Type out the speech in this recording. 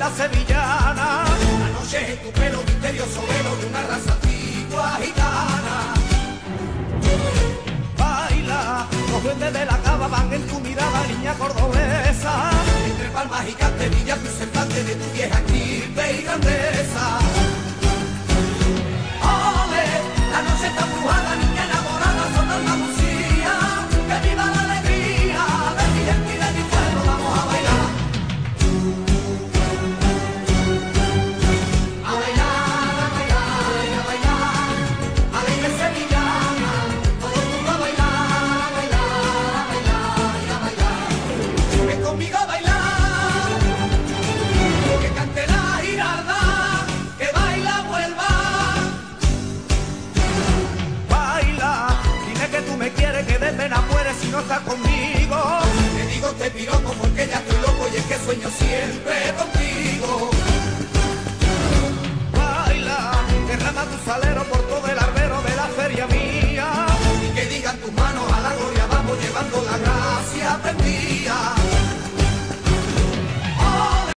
sevillana. La noche es tu pelo, misterioso velo de una raza antigua gitana. Baila, los duendes de la cava van en tu mirada, niña cordobesa. Entre palmas y canterillas tu semblante de tu vieja estirpe y grandeza. Ole, la noche está embrujada, niña enamorada, son Andalucía. Que viva la alegría de mi gente y de mi pueblo, vamos a bailar. A bailar, a bailar, a bailar, alegre sevillana, todo el mundo a bailar, a bailar, a bailar y a bailar. Ven conmigo a bailar, que cante la giralda, que baila vuelva. Baila, dime que tú me quieres, que de pena mueres si no estás conmigo. Te digo te piropo porque ya estoy loco y es que sueño siempre contigo.